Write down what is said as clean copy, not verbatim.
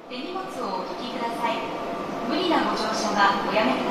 手荷物をお引きください。無理なご乗車はおやめください。